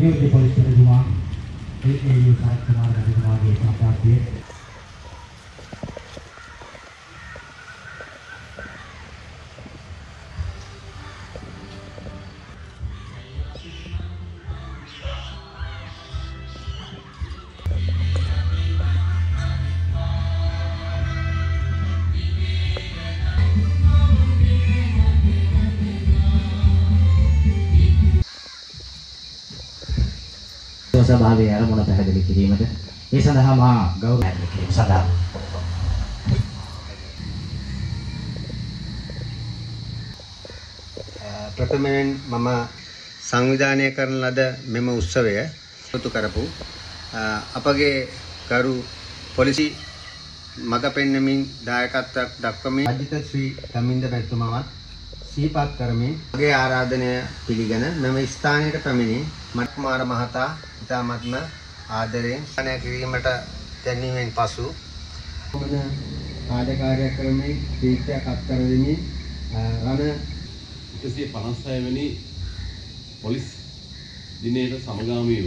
නියෝජ්‍ය පොලිස්පතිතුමා ඒ සාක්ෂිමාන රජතුමාගේ සම්ප්‍රාප්තිය සභාවේ ආරමුණ පැහැදිලි කිරීමට ඒ සඳහා මා ගෞරවයෙන් කිරීම සඳහා ප්‍රථමයෙන් මම සංවිධානය කරන ලද මෙම උත්සවය සතුටු කරපු අපගේ ගරු පොලිසි මඟ පෙන්වමින් දායකත්වයක් දක්වමින් අජිත ශ්‍රී ගමින්ද මැතිතුමාවත් සිහිපත් කරමින් මගේ ආරාධනය පිළිගෙන මෙම ස්ථානයට පැමිණි මත්කුමාර මහතා ඉතාමත්ම ආදරයෙන් සාකච්ඡා කිරීමට දැන්වීමෙන් පසු මොන කාර්යකාරයක් කරමින් තීර්ථයක් අත්කර දෙමින් රණ 156 වෙනි පොලිස් දිනයට සමගාමීව